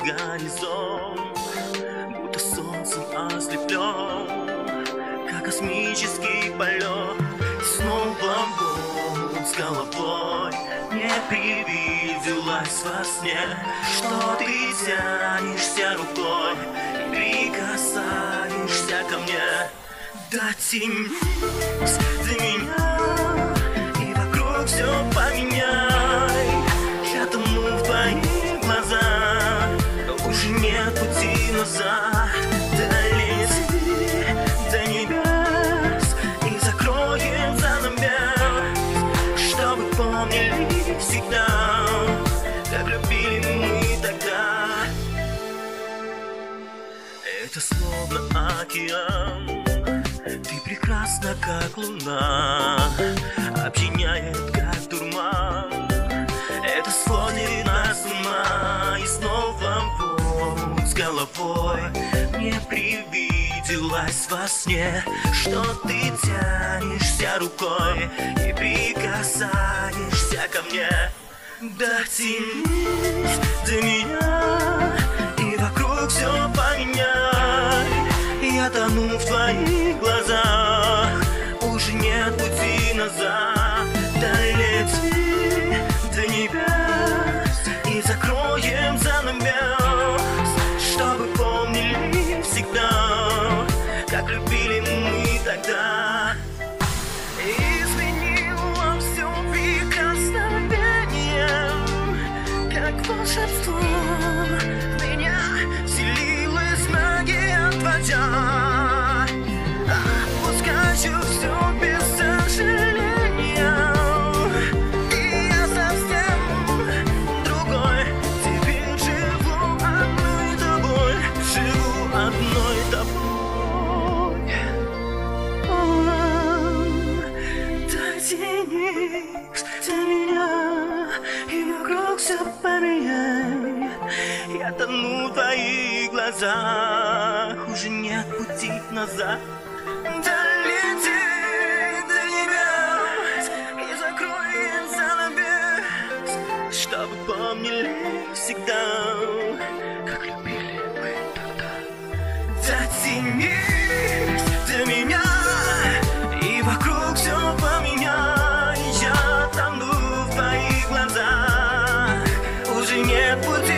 горизонт, будто солнцем ослеплен, как космический полет. Снова боль с головой мне привиделась во сне, что ты тянешься рукой и прикасаешься ко мне. Дотянись до меня и вокруг все поменяй. Я тону в твоих глазах, уже нет пути назад. Долети до небес и закроем занавес, чтобы помнили всегда, как любили мы тогда. Это словно океан, ты прекрасна, как луна, опьяняет, как дурман. Это сводит нас с ума. И снова боль с головой мне привиделась во сне, что ты тянешься рукой и прикасаешься ко мне. Дотянись до меня и вокруг все поменяй. Я тону в твоих глазах, уже нет пути назад. Долети до небес и закроем занавес, чтобы помнили всегда, как любили мы тогда. Изменило все прикосновением, как волшебство. В меня вселилась магия твоя. Отпускаю все без сожаления, и я совсем другой. Теперь живу одной тобой, живу одной тобой. Дотянись до меня и вокруг все поменяй. Я тону в твоих глазах, уже нет пути назад. Долети до небес и закроем занавес, чтобы помнили всегда, как любили мы тогда. Дотянись до меня и вокруг все поменяй. Я тону в твоих глазах, уже нет пути